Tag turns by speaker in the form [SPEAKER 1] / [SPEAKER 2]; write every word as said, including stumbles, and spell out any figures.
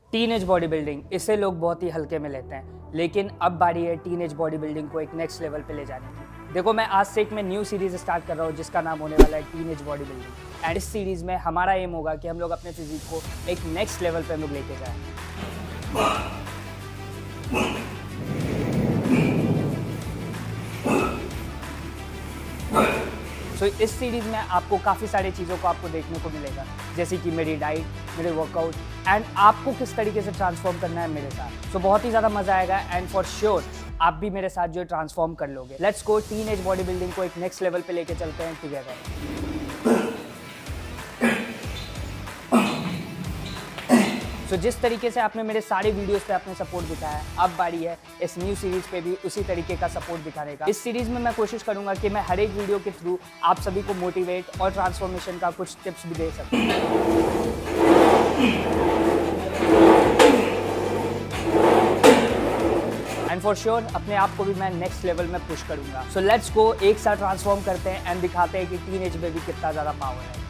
[SPEAKER 1] Teenage body building, इसे लोग बहुत ही हल्के में लेते हैं, लेकिन अब बारी है टीनेज बॉडी बिल्डिंग को एक नेक्स्ट लेवल पे ले जाने की। देखो, मैं आज से एक मैं न्यू सीरीज स्टार्ट कर रहा हूँ जिसका नाम होने वाला है टीनेज बॉडी बिल्डिंग। एंड इस सीरीज में हमारा एम होगा कि हम लोग अपने फिजिक को एक नेक्स्ट लेवल पे हम लोग लेके जाएं। सो so, इस सीरीज में आपको काफ़ी सारी चीज़ों को आपको देखने को मिलेगा, जैसे कि मेरी डाइट, मेरे वर्कआउट एंड आपको किस तरीके से ट्रांसफॉर्म करना है मेरे साथ। सो so, बहुत ही ज़्यादा मज़ा आएगा एंड फॉर श्योर आप भी मेरे साथ जो ट्रांसफॉर्म कर लोगे। Let's go, teenage body building को एक नेक्स्ट लेवल पे लेके चलते हैं टुगेदर। सो so, जिस तरीके से आपने मेरे सारे वीडियोस पे आपने सपोर्ट दिखाया है, अब बारी है इस न्यू सीरीज पे भी उसी तरीके का सपोर्ट दिखाने का। इस सीरीज में मैं कोशिश करूंगा कि मैं हर एक वीडियो के थ्रू आप सभी को मोटिवेट और ट्रांसफॉर्मेशन का कुछ टिप्स भी दे सकूं। एंड फॉर श्योर अपने आप को भी मैं नेक्स्ट लेवल में पुश करूंगा। सो लेट्स गो, एक साथ ट्रांसफॉर्म करते हैं एंड दिखाते हैं कि टीनेज में भी कितना ज़्यादा पावर है।